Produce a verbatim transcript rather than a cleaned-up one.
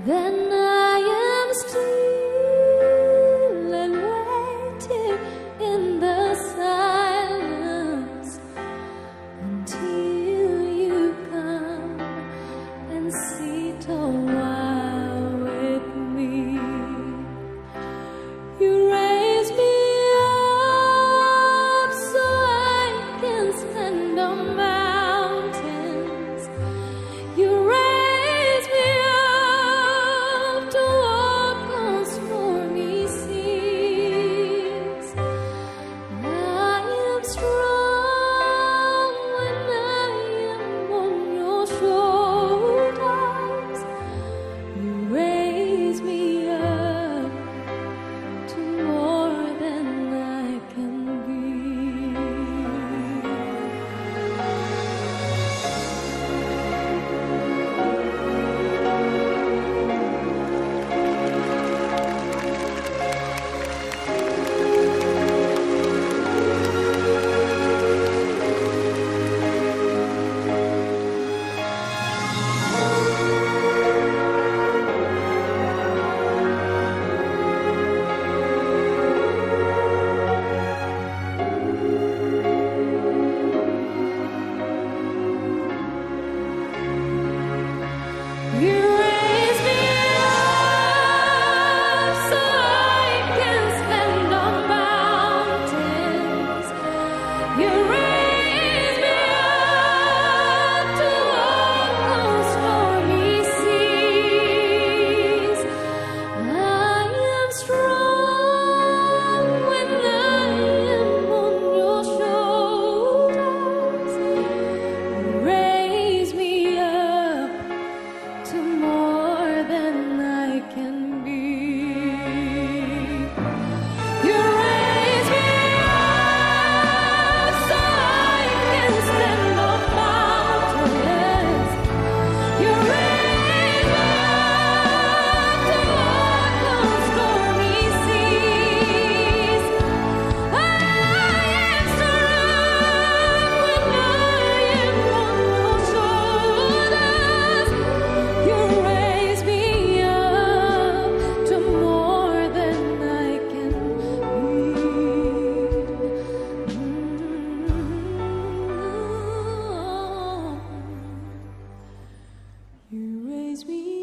Then I am still and waiting in the silence until you come and sit a while with me. You raise me up so I can stand on mountains. You raise me up to walk on stormy seas. I am strong when I am on your shoulders. You raise me up to more than I can be. You raise me up so I can stand on mountains. You raise me up to walk on stormy seas. I am strong when I am on your shoulders. You raise me up to more than I can be. You raise me up so I can stand on mountains. You raise me up to walk on stormy seas. I am strong when I am on your shoulders. You raise me up to more than I can be. You raise me